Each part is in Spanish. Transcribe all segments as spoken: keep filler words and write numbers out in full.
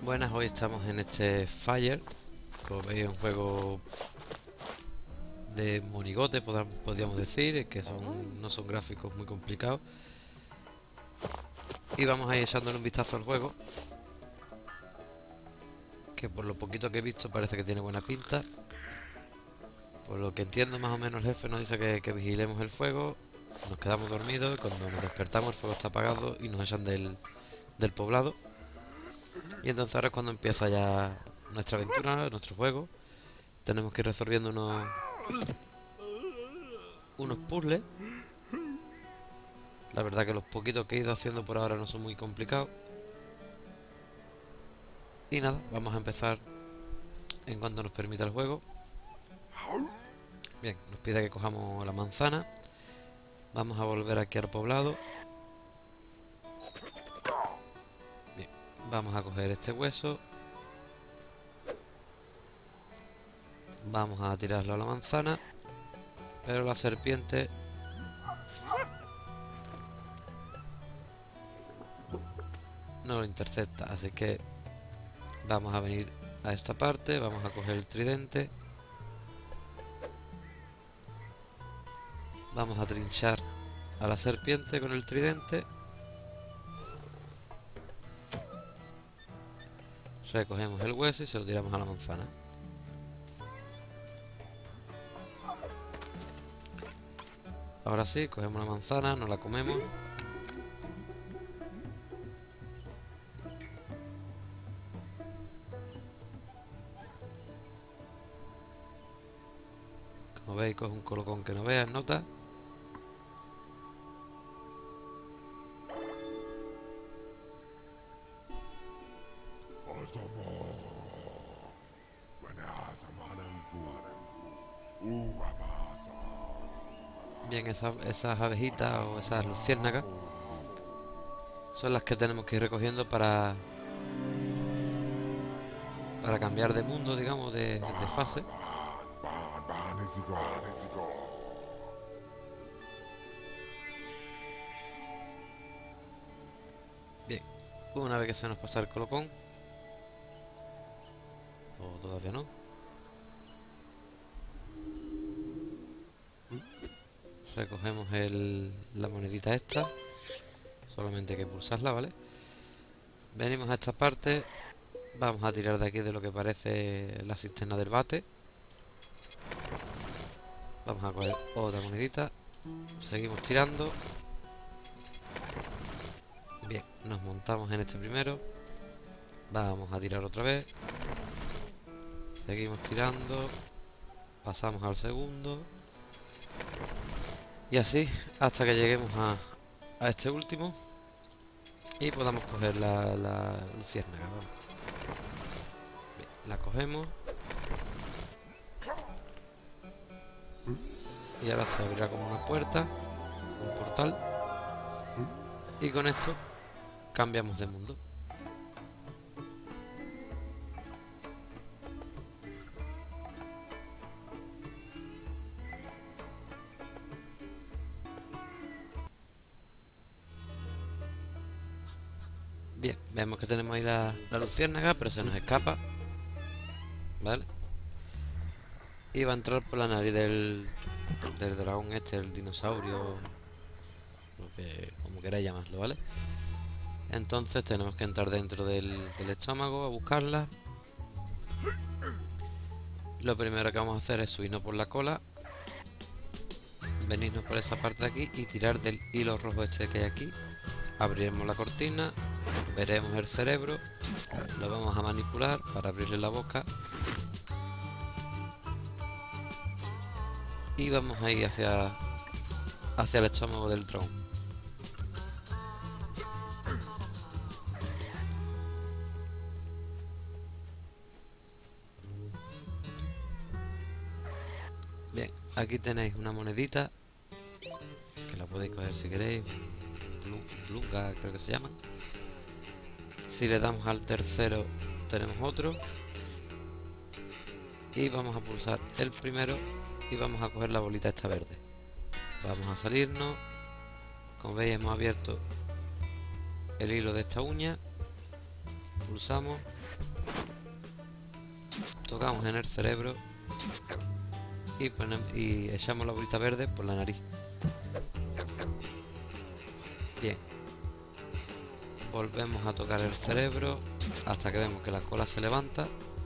Buenas, hoy estamos en este Fire. Como veis, es un juego de monigote, podam- podríamos decir, que son, no son gráficos muy complicados. Y vamos a ir echándole un vistazo al juego, que por lo poquito que he visto parece que tiene buena pinta. Por lo que entiendo, más o menos el jefe nos dice que, que vigilemos el fuego, nos quedamos dormidos y cuando nos despertamos el fuego está apagado y nos echan del, del poblado. Y entonces ahora es cuando empieza ya nuestra aventura, nuestro juego. Tenemos que ir resolviendo unos, unos puzzles. La verdad que los poquitos que he ido haciendo por ahora no son muy complicados. Y nada, vamos a empezar en cuanto nos permita el juego. Bien, nos pide que cojamos la manzana. Vamos a volver aquí al poblado. Bien, vamos a coger este hueso. Vamos a tirarlo a la manzana. Pero la serpiente no lo intercepta, así que vamos a venir a esta parte. Vamos a coger el tridente. Vamos a trinchar a la serpiente con el tridente. Recogemos el hueso y se lo tiramos a la manzana. Ahora sí, cogemos la manzana, nos la comemos. Como veis, coge un colocón que no veas, nota. Bien, esas, esas abejitas o esas luciérnagas son las que tenemos que ir recogiendo para para cambiar de mundo, digamos, de, de fase. Bien, una vez que se nos pasa el colocón, o todavía no, recogemos el, la monedita esta. Solamente hay que pulsarla, ¿vale? Venimos a esta parte. Vamos a tirar de aquí de lo que parece la cisterna del bate. Vamos a coger otra monedita. Seguimos tirando. Bien, nos montamos en este primero. Vamos a tirar otra vez. Seguimos tirando. Pasamos al segundo. Y así hasta que lleguemos a, a este último. Y podamos coger la, la luciérnaga. Vamos. Bien, la cogemos. Y ahora se abrirá como una puerta, un portal. Y con esto cambiamos de mundo. Bien, vemos que tenemos ahí la, la luciérnaga, pero se nos escapa. ¿Vale? Y va a entrar por la nariz del, del dragón este, el dinosaurio, lo que, como queráis llamarlo, ¿vale? Entonces tenemos que entrar dentro del, del estómago a buscarla. Lo primero que vamos a hacer es subirnos por la cola, venirnos por esa parte de aquí y tirar del hilo rojo este que hay aquí. Abriremos la cortina, veremos el cerebro, lo vamos a manipular para abrirle la boca. Y vamos a ir hacia, hacia el estómago del dron. Bien, aquí tenéis una monedita, que la podéis coger si queréis. Blunga creo que se llaman. Si le damos al tercero tenemos otro. Y vamos a pulsar el primero y vamos a coger la bolita esta verde. Vamos a salirnos. Como veis hemos abierto el hilo de esta uña. Pulsamos. Tocamos en el cerebro. Y, ponemos, y echamos la bolita verde por la nariz. Bien. Volvemos a tocar el cerebro hasta que vemos que la cola se levanta.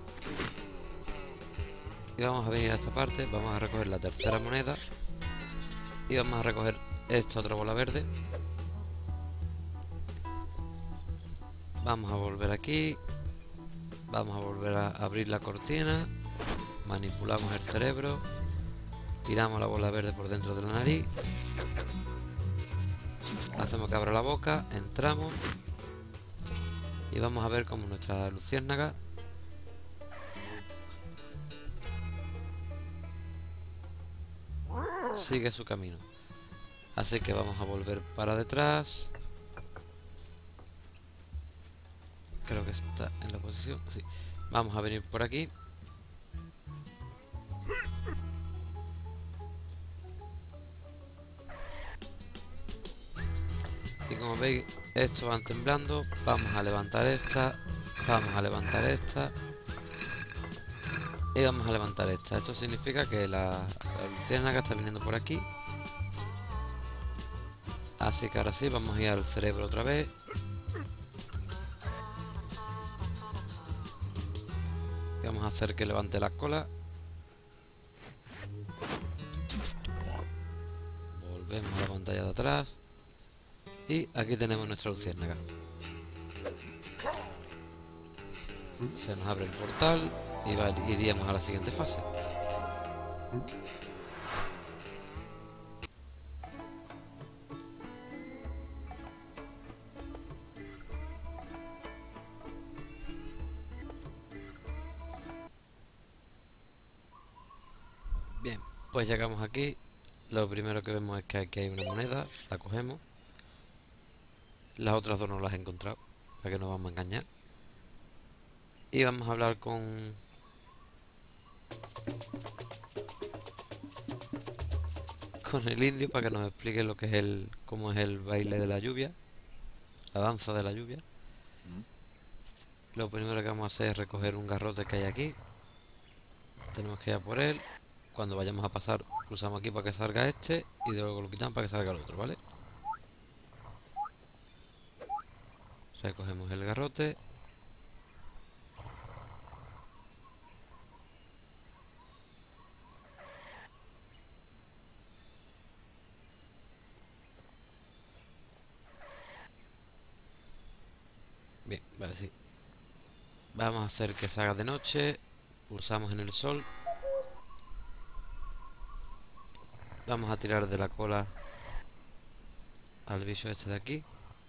Y vamos a venir a esta parte, vamos a recoger la tercera moneda. Y vamos a recoger esta otra bola verde. Vamos a volver aquí. Vamos a volver a abrir la cortina. Manipulamos el cerebro. Tiramos la bola verde por dentro de la nariz. Hacemos que abra la boca. Entramos. Y vamos a ver cómo nuestra luciérnaga sigue su camino. Así que vamos a volver para detrás. Creo que está en la posición. Sí. Vamos a venir por aquí. Y como veis, estos van temblando. Vamos a levantar esta. Vamos a levantar esta. Y vamos a levantar esta. Esto significa que la, la luciérnaga está viniendo por aquí. Así que ahora sí, vamos a ir al cerebro otra vez. Y vamos a hacer que levante la cola. Volvemos a la pantalla de atrás. Y aquí tenemos nuestra luciérnaga. Se nos abre el portal y va, iríamos a la siguiente fase. Bien, pues llegamos aquí. Lo primero que vemos es que aquí hay una moneda, la cogemos. Las otras dos no las he encontrado, para que no vamos a engañar. Y vamos a hablar con... con el indio para que nos explique lo que es el... cómo es el baile de la lluvia. La danza de la lluvia. Lo primero que vamos a hacer es recoger un garrote que hay aquí. Tenemos que ir a por él. Cuando vayamos a pasar, cruzamos aquí para que salga este. Y luego lo quitamos para que salga el otro, ¿vale? Recogemos el garrote. Bien, vale, sí. Vamos a hacer que se haga de noche. Pulsamos en el sol. Vamos a tirar de la cola al bicho este de aquí.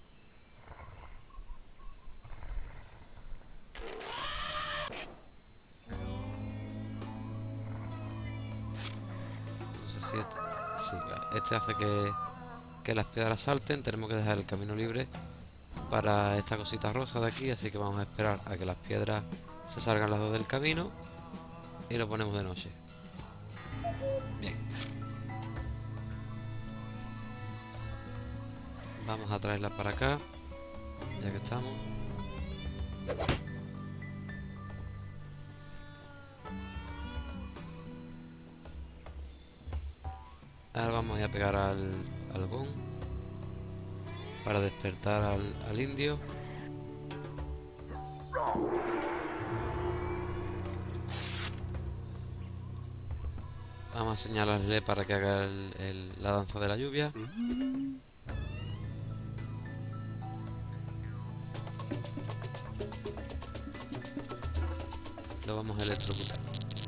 No sé si este... Sí, vale. Este hace que, que las piedras salten. Tenemos que dejar el camino libre para esta cosita rosa de aquí, así que vamos a esperar a que las piedras se salgan las dos del camino y lo ponemos de noche. Bien. Vamos a traerla para acá, ya que estamos. Ahora vamos a ir a pegar al, al gong para despertar al, al indio. Vamos a señalarle para que haga el, el, la danza de la lluvia. Lo vamos a electrocutar.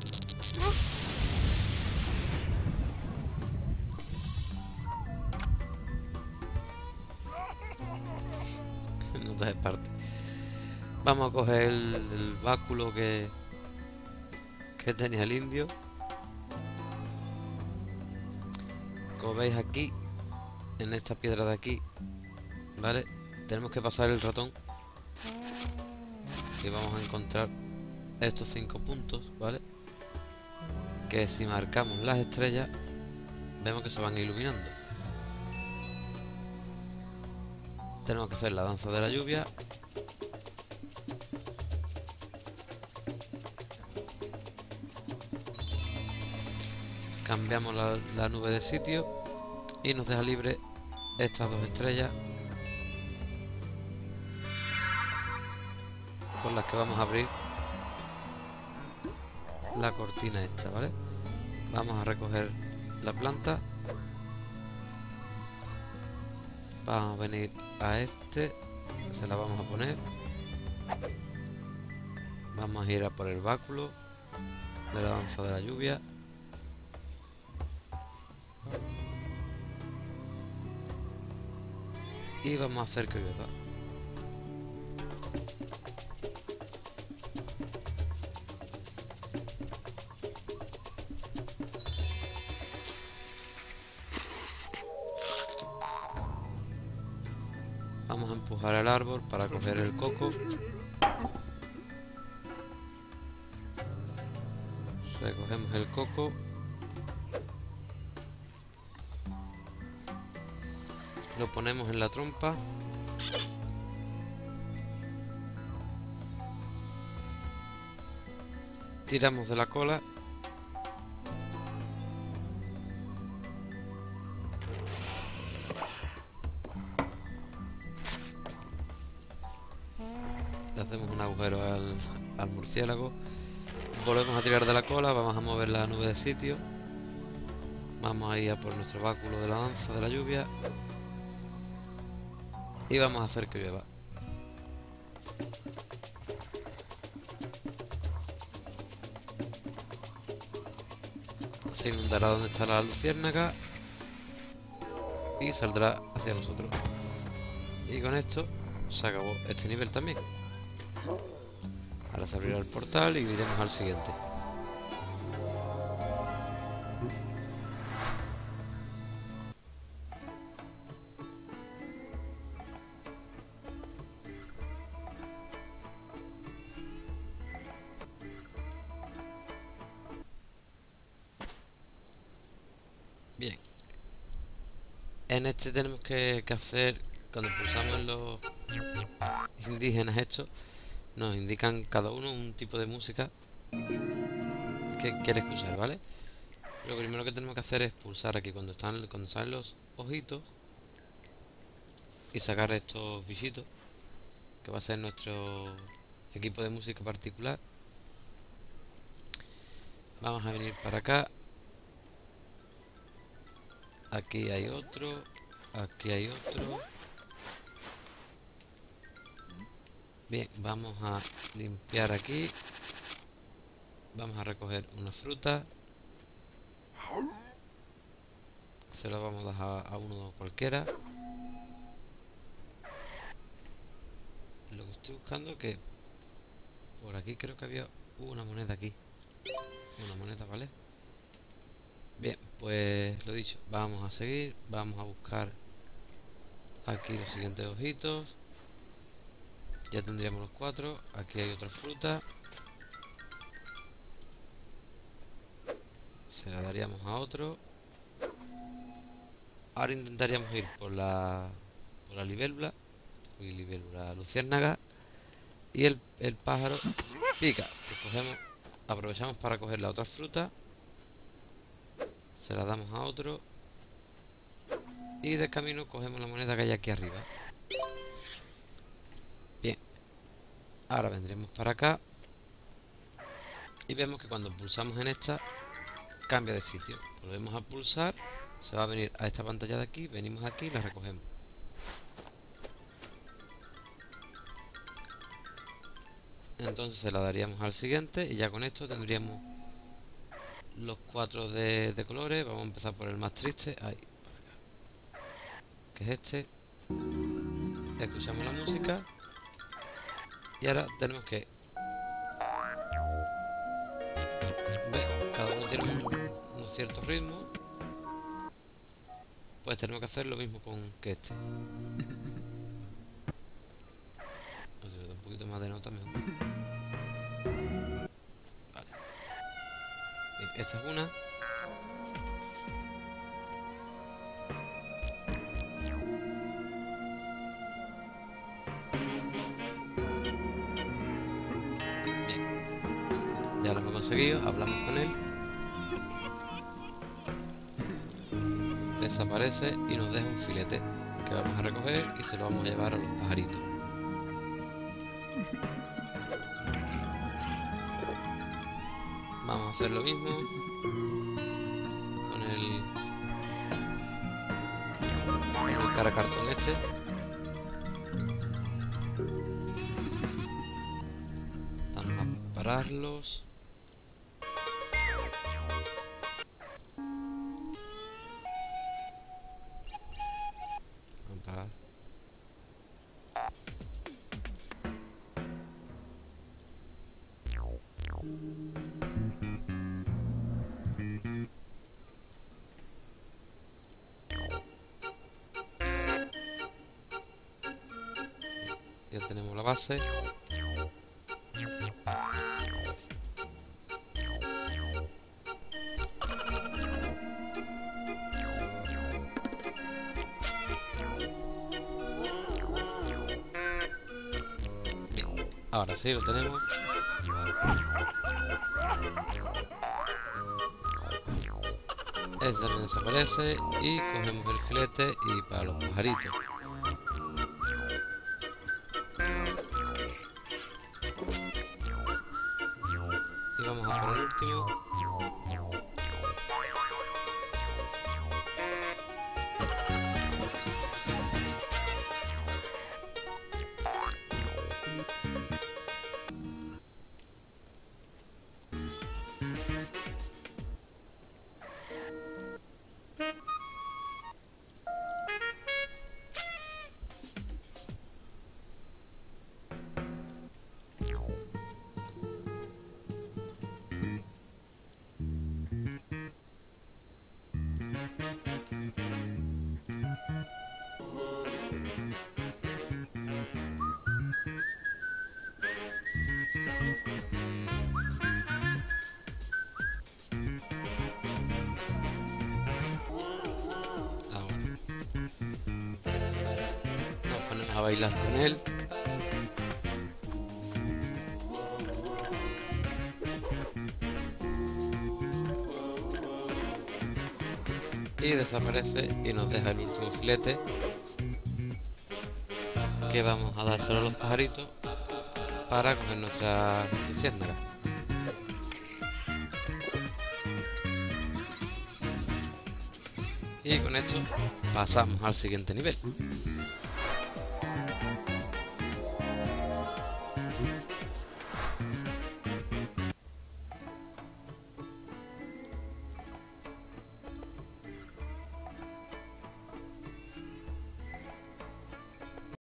No te parte. Vamos a coger el, el báculo que, que tenía el indio. Como veis aquí, en esta piedra de aquí, ¿vale? Tenemos que pasar el ratón y vamos a encontrar estos cinco puntos, ¿vale? Que si marcamos las estrellas, vemos que se van iluminando. Tenemos que hacer la danza de la lluvia. Cambiamos la, la nube de sitio y nos deja libre estas dos estrellas con las que vamos a abrir la cortina esta, ¿vale? Vamos a recoger la planta. Vamos a venir a este, se la vamos a poner. Vamos a ir a por el báculo de la danza de la lluvia. Y vamos a hacer que llueva. Vamos a empujar el árbol para coger el coco. Recogemos el coco. Lo ponemos en la trompa. Tiramos de la cola. Le hacemos un agujero al, al murciélago. Volvemos a tirar de la cola. Vamos a mover la nube de sitio. Vamos a ir a por nuestro báculo de la danza de la lluvia. Y vamos a hacer que llueva. Se inundará donde está la luciérnaga y saldrá hacia nosotros. Y con esto se acabó este nivel también. Ahora se abrirá el portal y iremos al siguiente. Bien, en este tenemos que, que hacer, cuando pulsamos los indígenas estos, nos indican cada uno un tipo de música que quiere escuchar, ¿vale? Lo primero que tenemos que hacer es pulsar aquí cuando están, cuando salen los ojitos y sacar estos bichitos, que va a ser nuestro equipo de música particular. Vamos a venir para acá. Aquí hay otro, aquí hay otro. Bien, vamos a limpiar aquí. Vamos a recoger una fruta. Se la vamos a dejar a uno cualquiera. Lo que estoy buscando es que por aquí creo que había una moneda aquí. Una moneda, ¿vale? Bien, pues lo dicho, vamos a seguir, vamos a buscar aquí los siguientes ojitos. Ya tendríamos los cuatro, aquí hay otra fruta. Se la daríamos a otro. Ahora intentaríamos ir por la por la libélula, uy, libélula luciérnaga. Y el, el pájaro pica. Pues cogemos, aprovechamos para coger la otra fruta. Se la damos a otro. Y de camino cogemos la moneda que hay aquí arriba. Bien. Ahora vendremos para acá. Y vemos que cuando pulsamos en esta, cambia de sitio. Volvemos a pulsar. Se va a venir a esta pantalla de aquí. Venimos aquí y la recogemos. Entonces se la daríamos al siguiente. Y ya con esto tendríamos los cuatro de, de colores. Vamos a empezar por el más triste. Ahí, para acá. Que es este. Escuchamos la música. Y ahora tenemos que ver, cada uno tiene un, un cierto ritmo. Pues tenemos que hacer lo mismo con que este. O sea, un poquito más de nota mejor. Vale. Bien, esta es una. Bien. Ya lo hemos conseguido, hablamos con él. desaparece y nos deja un filete que vamos a recoger y se lo vamos a llevar a los pajaritos. Vamos a hacer lo mismo con el, con el caracartón este. Vamos a pararlos. Vamos a parar. Ya tenemos la base. Bien, ahora sí lo tenemos. Este también desaparece y cogemos el filete y para los pajaritos. Y vamos a por el último. A bailar con él. Y desaparece y nos deja el último filete que vamos a dárselo a los pajaritos para coger nuestra luciérnaga. Y con esto pasamos al siguiente nivel.